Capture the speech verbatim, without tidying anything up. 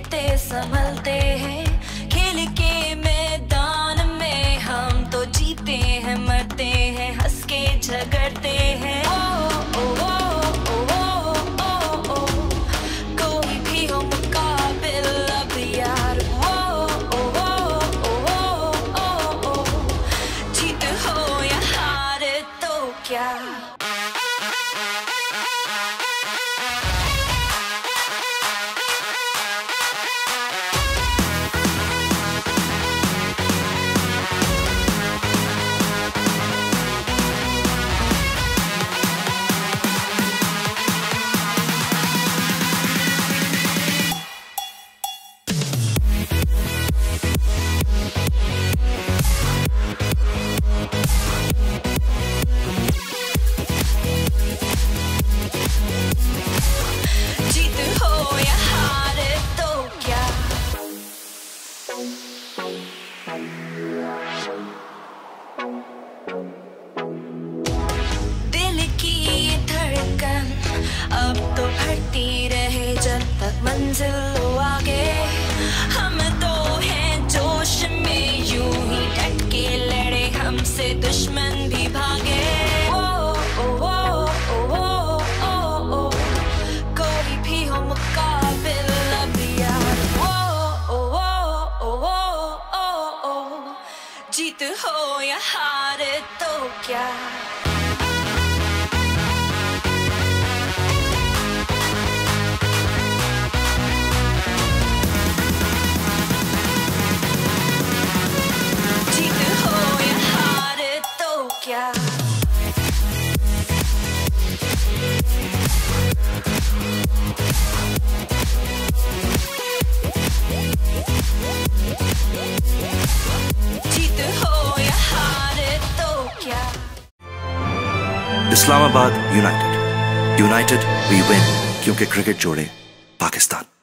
जीते संभलते हैं, खेल के मैदान में हम तो जीते हैं मरते हैं, हंस के झगड़ते हैं। ओ, ओ, ओ, ओ, ओ, ओ, ओ, कोई भी हो मुकाबिल अब यार। ओ, ओ, ओ, ओ, ओ, ओ, जीत हो या हार तो क्या। दिल की ये धड़कन अब तो बढ़ती रहे जब तक मंजिल हो आगे। हम तो हैं जोश में यूं ही डट के लड़े, हमसे दुश्मन भी भागे। ओ, ओ, ओ, ओ, ओ, ओ, ओ, कोई भी हो मुकाबिल अब यार। ओ, ओ, ओ, ओ, ओ, ओ, ओ, जीत हो या हार तो क्या। जीत हो या हार तो क्या। जीत हो या हार तो क्या। Islamabad United, United we win, क्योंकि क्रिकेट जोड़े पाकिस्तान।